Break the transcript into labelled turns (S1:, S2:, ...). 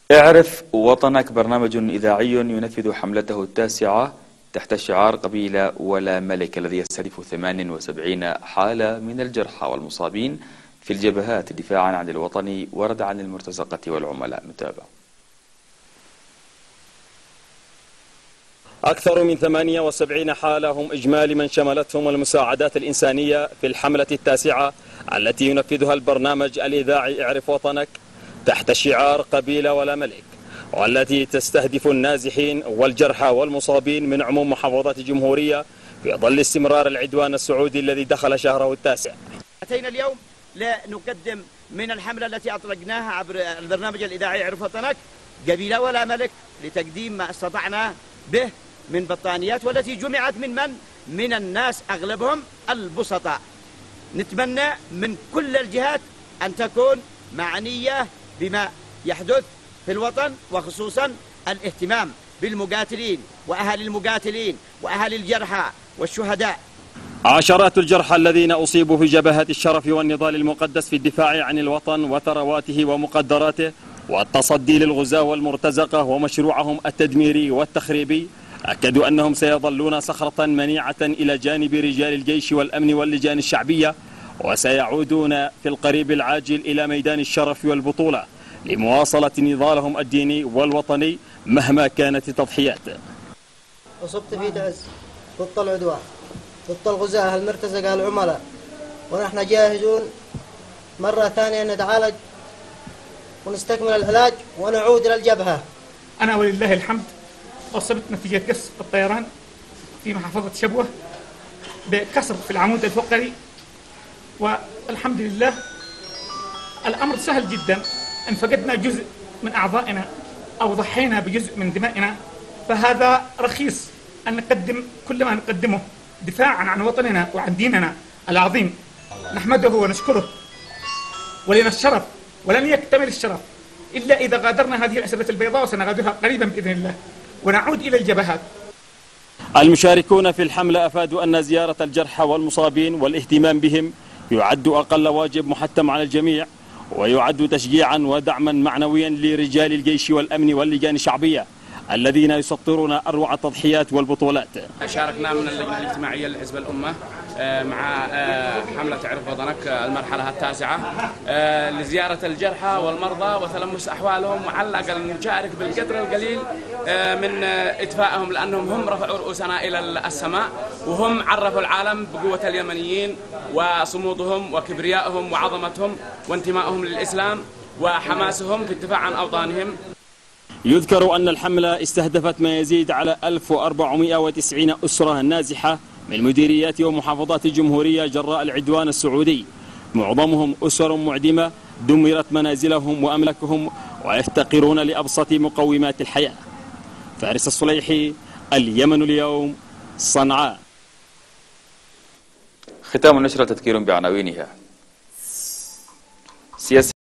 S1: اعرف وطنك برنامج إذاعي ينفذ حملته التاسعة تحت شعار قبيلة ولا ملك، الذي يستهدف 78 حالة من الجرحى والمصابين في الجبهات دفاعا عن الوطن وردعا للمرتزقة والعملاء. نتابع.
S2: أكثر من 78 حالة هم إجمالي من شملتهم المساعدات الإنسانية في الحملة التاسعة التي ينفذها البرنامج الإذاعي اعرف وطنك تحت شعار قبيلة ولا ملك، والتي تستهدف النازحين والجرحى والمصابين من عموم محافظات الجمهورية في ظل استمرار العدوان السعودي الذي دخل شهره التاسع.
S3: أتينا اليوم لنقدم من الحملة التي أطلقناها عبر البرنامج الإذاعي اعرف وطنك قبيلة ولا ملك، لتقديم ما استطعنا به من بطانيات، والتي جمعت من الناس أغلبهم البسطاء. نتمنى من كل الجهات أن تكون معنية بما يحدث في الوطن، وخصوصا الاهتمام بالمقاتلين وأهل المقاتلين وأهل الجرحى والشهداء.
S2: عشرات الجرحى الذين أصيبوا في جبهات الشرف والنضال المقدس في الدفاع عن الوطن وثرواته ومقدراته والتصدي للغزاة والمرتزقة ومشروعهم التدميري والتخريبي، أكدوا أنهم سيظلون صخرة منيعة إلى جانب رجال الجيش والأمن واللجان الشعبية، وسيعودون في القريب العاجل إلى ميدان الشرف والبطولة لمواصلة نضالهم الديني والوطني مهما كانت التضحيات.
S4: أصبت في تعز ضد العدوان، ضد الغزاة المرتزقة العملاء، ونحن جاهزون مرة ثانية نتعالج ونستكمل العلاج ونعود إلى الجبهة.
S5: أنا ولله الحمد أصبت نتيجة قصف الطيران في محافظة شبوة بكسر في العمود الفقري، والحمد لله الأمر سهل جدا. إن فقدنا جزء من أعضائنا أو ضحينا بجزء من دمائنا فهذا رخيص أن نقدم كل ما نقدمه دفاعا عن وطننا وعن ديننا العظيم. نحمده ونشكره، ولنا الشرف، ولن يكتمل الشرف إلا إذا غادرنا هذه الأسرة البيضاء، وسنغادرها قريبا بإذن الله ونعود إلى الجبهات.
S2: المشاركون في الحملة أفادوا أن زيارة الجرحى والمصابين والاهتمام بهم يعد أقل واجب محتم على الجميع، ويعد تشجيعا ودعما معنويا لرجال الجيش والأمن واللجان الشعبية الذين يسطرون أروع التضحيات والبطولات.
S6: شاركنا من اللجنة الاجتماعية لحزب الأمة مع حملة اعرف وطنك المرحلة التاسعة لزيارة الجرحى والمرضى وتلمس أحوالهم، وعلى الأقل نشارك بالقدر القليل من إدفائهم، لأنهم هم رفعوا رؤوسنا إلى السماء، وهم عرفوا العالم بقوة اليمنيين وصمودهم وكبريائهم وعظمتهم وانتمائهم للإسلام وحماسهم في الدفاع عن أوطانهم.
S2: يذكر أن الحملة استهدفت ما يزيد على 1490 أسرة نازحة من مديريات ومحافظات الجمهورية جراء العدوان السعودي، معظمهم أسر معدمة دمرت منازلهم وأملاكهم ويفتقرون لأبسط مقومات الحياة. فارس الصليحي، اليمن اليوم، صنعاء.
S1: ختام النشرة تذكير بعناوينها. سياسة